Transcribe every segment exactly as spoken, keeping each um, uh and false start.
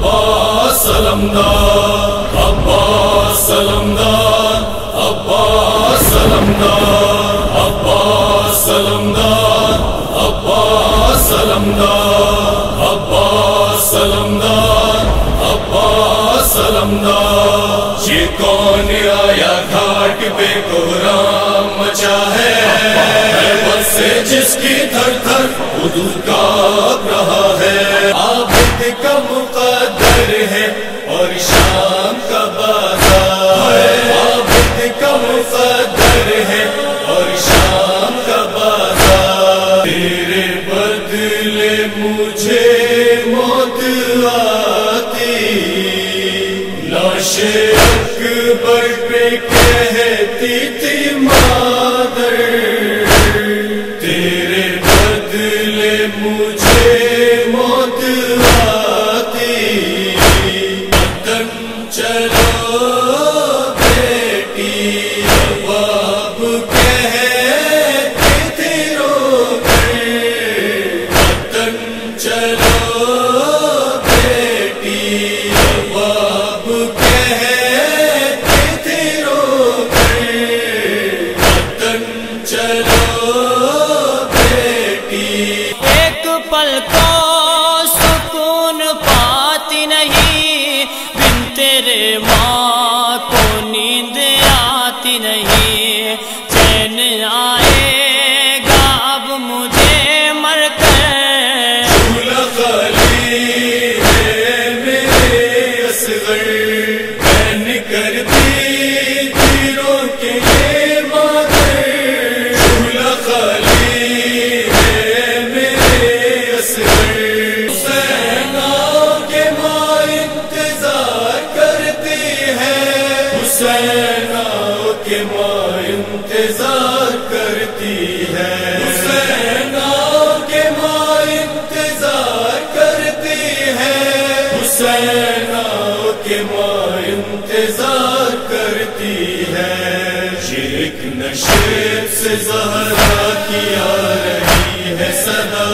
عباس علمدار، عباس علمدار، عباس علمدار، عباس علمدار، عباس علمدار، عباس علمدار، عباس علمدار۔ یہ کون آیا گھاٹ پہ کوہرام مچا ہے، بس سے جس کی تھر تھر حدود کانپ رہا ہے۔ عابد کا مقدر ہے اور شام کا بازار، عابد کا مقدر ہے اور شام کا بازار۔ تیرے بدلے مجھے موت آتی، لاش اکبر پہ کہتی تھی مادر، تیرے بدلے مجھے موت آتی۔ وطن چلو بیٹی، باپ کہتی تھی رو کر، وطن چلو بیٹی، باپ کہتی تھی رو کر، وطن چلو بیٹی۔ ایک پل کو سکون پاتی نہیں، بن تیرے ماں کو نیند آتی نہیں، چین آئے گا اب مجھے مر کر۔ جھولا خالی ہے میرے اصغر، میں کرتی تیروں کے لیے مادر، جھولا خالی ہے میرے اصغر۔ حسینوں کے ماں انتظار کرتی ہے، حسینوں کے ماں انتظار کرتی ہے، حسینوں کے ماں انتظار کرتی ہے، حسینوں کے ماں انتظار کرتی ہے۔ یہ ایک نشیب سے زہرا کی آ رہی ہے صدا،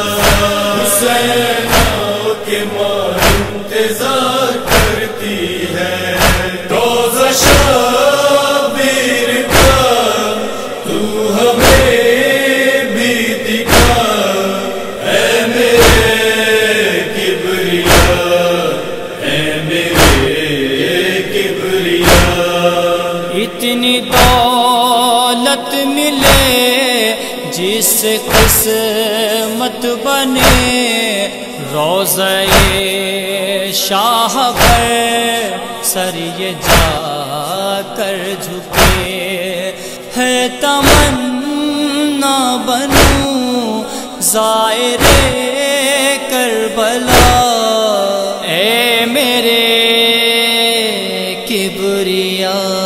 حسینوں کے ماں انتظار کرتی ہے۔ روزہ شبیر کا تو ہمیں بھی دکھا، اے میرے کبریا، اے میرے کبریا۔ اتنی دولت ملے جس قسمت بنے، روضہ شاہ پر سر یہ جا کر جھکے، ہے تمنا بنوں زائر کربلا، اے میرے کبریا۔